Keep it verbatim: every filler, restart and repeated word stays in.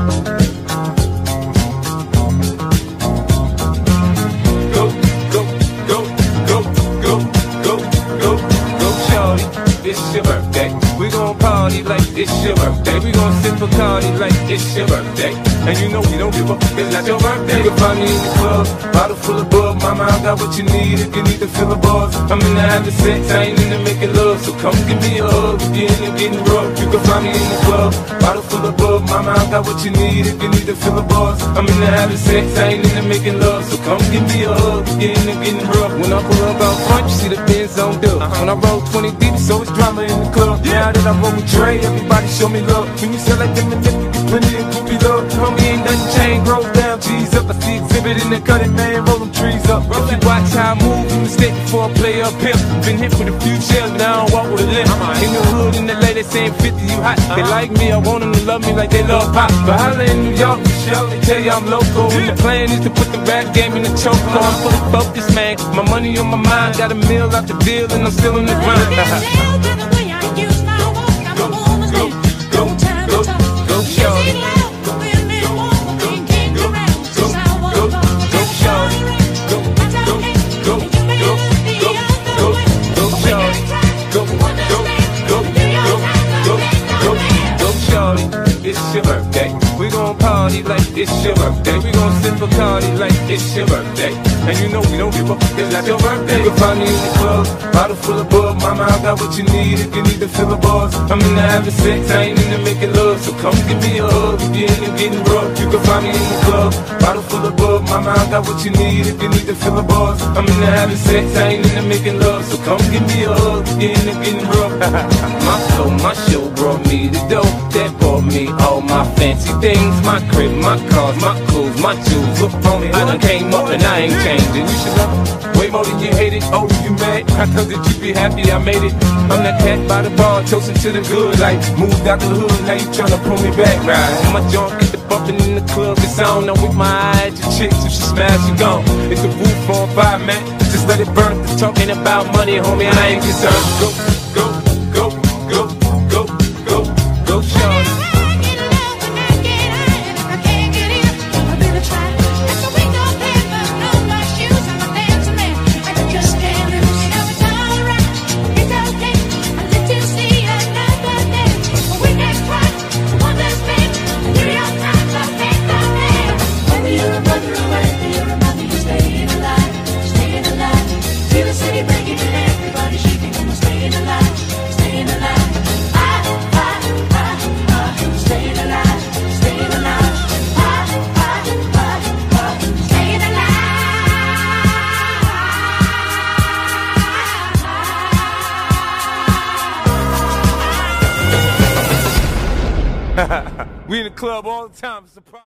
It's your birthday. We gon' party like it's your birthday. We gon' sip Bacardi like it's your birthday. And you know we don't give up, it's not your birthday. You can find me in the club, bottle full of bub. Mama, I got what you need if you need to fill the bars. I'm in the having sex, I ain't in the making love. So come give me a hug if you're in the getting rough. You can find me in the club, bottle full of bub. Mama, I got what you need if you need to fill the bars. I'm in the having sex, I ain't in the making love. So come give me a hug if you're in the getting rough. When I pull up out front, you see the Benz on dub. When I roll twenty deep, so it's drama in the club. Now that I roll with Dre, everybody show me love. When you sell like them and them, you get plenty of groupie love. Homie, ain't nothing changed, rolls down, G's up. I see exhibit in the cutting, man, roll them trees up. If you watch how I move, you mistake before I play up pimp. Been hit with a few shells, now I don't walk with a limp. In the hood, in the L A, they saying fifty, you hot. They like me, I want them to love me like they love pop. But holla in New York, Michelle, they tell you I'm local. And the plan is to put the rap game in the choke. I'm fully focused, man, my money on my mind. Got a meal out the deal, and I'm still in the grind. It's your birthday. We gon' party like it's your birthday. We gon' sip Bacardi like it's your birthday. And you know we don't give up, it's not your birthday. You can find me in the club, bottle full of bub. Mama, I got what you need if you need to fill the bars. I'm in the having sex, I ain't in the making love. So come give me a hug if you're in the getting rough. You can find me in the club, bottle full of bub. Mama, I got what you need if you need to fill the bars. I'm in the having sex, I ain't in the making love. So come give me a hug if you're in the getting rough. My flow, my show brought me the dough that brought me all my fancy things. My crib, my cars, my clothes, my jewels. Look on me, I done came up and I ain't changing. You should love it way more than you hate it. Oh, you mad? I told you you be happy I made it. I'm that cat by the bar, toasting to the good. Like, moved out the hood, now you tryna pull me back, right? And my junk get the bumping in the club. It's on, I'm with my eyes, your chicks, if she smash, you gone. It's the roof on fire, man. Just let it burn. They're talking about money, homie, I ain't concerned. Go, go, go, go, go, go, go, shorty. We in the club all the time. Surprise.